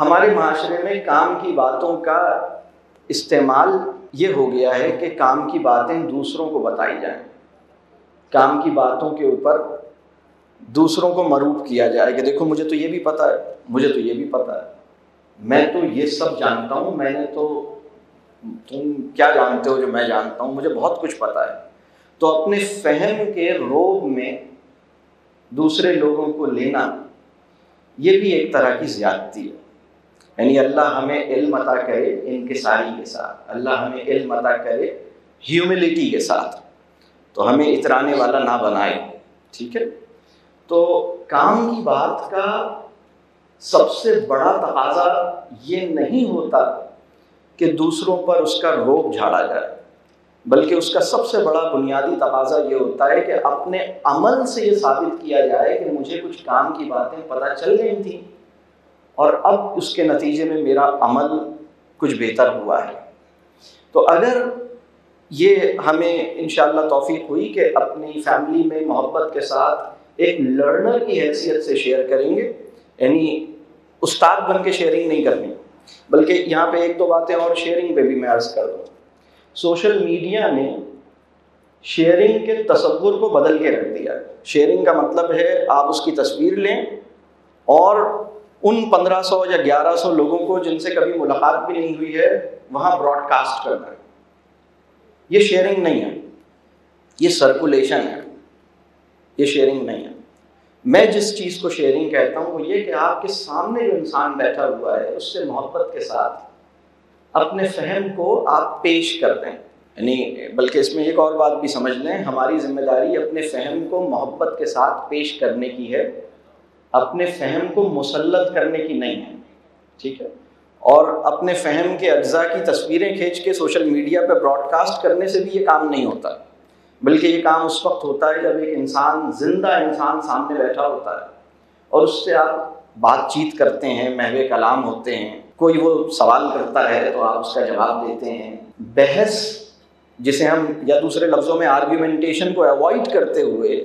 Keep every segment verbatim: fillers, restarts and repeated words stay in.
ہمارے معاشرے میں کام کی باتوں کا استعمال یہ ہو گیا ہے کہ کام کی باتیں دوسروں کو بتائی جائیں، کام کی باتوں کے اوپر دوسروں کو مروب کیا جائے کہ دیکھو مجھے تو یہ بھی پتہ ہے، مجھے تو یہ بھی پتہ ہے، میں تو یہ سب جانتا ہوں، میں نے تو تم کیا جانتے ہو جو میں جانتا ہوں، مجھے بہت کچھ پتہ ہے۔ تو اپنے فہم کے روب میں دوسرے لوگوں کو لینا یہ بھی ایک طرح کی زیادتی ہے۔ یعنی اللہ ہمیں علم عطا کرے انکساری کے ساتھ، اللہ ہمیں علم عطا کرے ہیوملٹی کے ساتھ، تو ہمیں اترانے والا نہ بنائے، ٹھیک ہے۔ تو کام کی بات کا سب سے بڑا تقاضا یہ نہیں ہوتا کہ دوسروں پر اس کا روب جھاڑا جائے، بلکہ اس کا سب سے بڑا بنیادی تقاضا یہ ہوتا ہے کہ اپنے عمل سے یہ ثابت کیا جائے کہ مجھے کچھ کام کی باتیں پتہ چل گئی تھیں اور اب اس کے نتیجے میں میرا عمل کچھ بہتر ہوا ہے۔ تو اگر یہ ہمیں انشاءاللہ توفیق ہوئی کہ اپنی فیملی میں محبت کے ساتھ ایک لرنر کی حیثیت سے شیئر کریں گے، یعنی استاد بن کے شیئرنگ نہیں کرنی، بلکہ یہاں پہ ایک دو باتیں اور شیئرنگ پہ بھی میں عرض کر دوں۔ سوشل میڈیا نے شیئرنگ کے تصور کو بدل کے رکھ دیا ہے۔ شیئرنگ کا مطلب ہے آپ اس کی تصویر لیں اور ان پندرہ سو یا گیارہ سو لوگوں کو جن سے کبھی ملاقات بھی نہیں ہوئی ہے وہاں براڈ کاسٹ کرنا ہے۔ یہ شیئرنگ نہیں ہے، یہ سرکولیشن ہے، یہ شیئرنگ نہیں ہے۔ میں جس چیز کو شیئرنگ کہتا ہوں وہ یہ کہ آپ کے سامنے جو انسان بیٹھا ہوا ہے اس سے محبت کے ساتھ اپنے فہم کو آپ پیش کر دیں، یعنی بلکہ اس میں ایک اور بات بھی سمجھ لیں، ہماری ذمہ داری اپنے فہم کو محبت کے ساتھ پیش کرنے کی ہے، اپنے فہم کو مسلط کرنے کی نہیں ہے، ٹھیک ہے۔ اور اپنے فہم کے اجزاء کی تصویریں کھینچ کے سوشل میڈیا پہ براڈ کاسٹ کرنے سے بھی یہ کام نہیں ہوتا، بلکہ یہ کام اس وقت ہوتا ہے جب ایک انسان زندہ انسان سامنے بیٹھا ہوتا ہے اور اس سے آپ بات چیت کرتے ہیں، محو کلام ہوتے ہیں، کوئی وہ سوال کرتا ہے تو آپ اس کا جواب دیتے ہیں۔ بحث جسے ہم یا دوسرے لفظوں میں آرگیومنٹیشن کو ایوائڈ کرتے ہوئے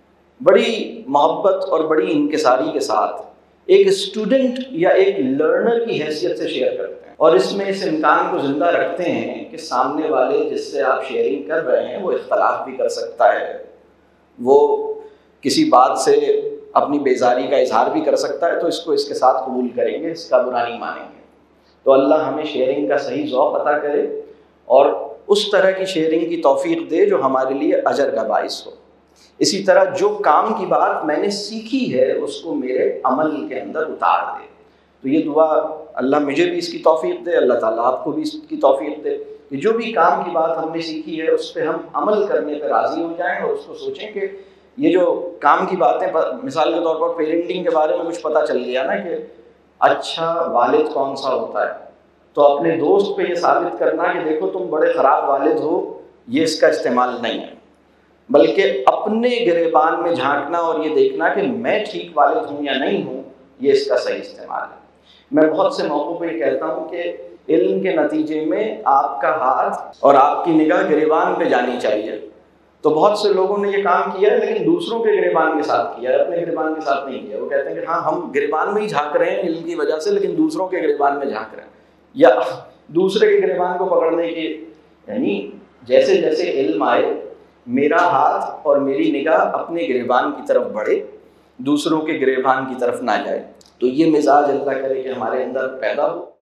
بڑی محبت اور بڑی انکساری کے ساتھ ایک اسٹوڈنٹ یا ایک لرنر کی حیثیت سے شیئر کرتے ہیں، اور اس میں اس امکان کو زندہ رکھتے ہیں کہ سامنے والے جس سے آپ شیئرنگ کر رہے ہیں وہ اختلاف بھی کر سکتا ہے، وہ کسی بات سے اپنی بیزاری کا اظہار بھی کر سکتا ہے، تو اس کو اس کے ساتھ قبول کریں گے، اس کا برا نہیں مانیں گے۔ تو اللہ ہمیں شیئرنگ کا صحیح ذوق عطا کرے اور اس طرح کی شیئرنگ کی توفیق دے جو ہمارے لیے اجر کا باعث ہو۔ اسی طرح جو کام کی بات میں نے سیکھی ہے اس کو میرے عمل کے اندر اتار دے۔ تو یہ دعا اللہ مجھے بھی اس کی توفیق دے، اللہ تعالیٰ آپ کو بھی اس کی توفیق دے کہ جو بھی کام کی بات ہم نے سیکھی ہے اس پہ ہم عمل کرنے پہ راضی ہو جائیں اور اس کو سوچیں کہ یہ جو کام کی باتیں، مثال کے طور پر پیرنٹنگ کے بارے میں کچھ پتہ چل گیا نا کہ اچھا والد کون سا ہوتا ہے، تو اپنے دوست پہ یہ ثابت کرنا کہ دیکھو تم بڑے خراب والد ہو، یہ اس کا استعمال نہیں ہے، بلکہ اپنے گریبان میں جھانکنا اور یہ دیکھنا کہ میں ٹھیک والد ہوں یا نہیں ہوں، یہ اس کا صحیح استعمال ہے۔ میں بہت سے موقعوں پہ یہ کہتا ہوں کہ علم کے نتیجے میں آپ کا ہاتھ اور آپ کی نگاہ گریبان پہ جانی چاہیے۔ تو بہت سے لوگوں نے یہ کام کیا ہے لیکن دوسروں کے گریبان کے ساتھ کیا ہے، اپنے گریبان کے ساتھ نہیں کیا۔ وہ کہتے ہیں کہ ہاں ہم گریبان میں ہی جھانک رہے ہیں علم کی وجہ سے، لیکن دوسروں کے گریبان میں جھانک رہے ہیں، یا دوسرے کے گریبان کو پکڑنے کی، یعنی جیسے جیسے علم آئے میرا ہاتھ اور میری نگاہ اپنے گریبان کی طرف بڑھے، دوسروں کے گریبان کی طرف نہ جائے۔ تو یہ مزاج اللہ کرے کہ ہمارے اندر پیدا ہو۔